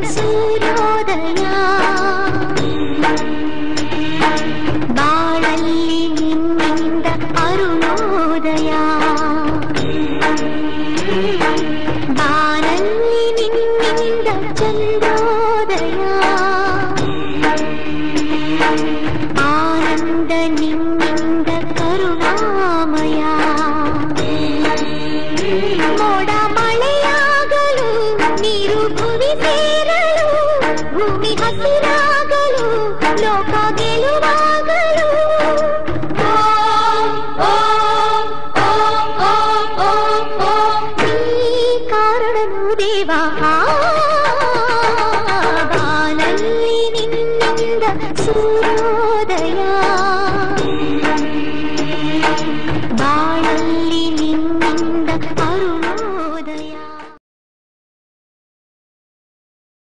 ಸೂರ್ಯೋದಯ ಬಾಳಲ್ಲಿ ನಿನ್ನಿಂದ ಅರುಣೋದಯ ಬಾಳಲ್ಲಿ ನಿನ್ನಿಂದ ಚಂದ್ರೋದಯ ಆನಂದ ನಿನ್ನಿಂದ ಕರುಣಾಮಯ ಮೋಡ ಮಳೆಯಾಗಲು ನೀರು ಭೂಮಿ ಸೇರಲು ಭೂಮಿ ಹಸಿರಾಗಲು ಲೋಕ ಗೆಲುವಾಗಲು ಈ ಕಾರಣನು ದೇವ ಬಾನಲ್ಲಿ ನಿನ್ನಿಂದ ಸೂರ್ಯ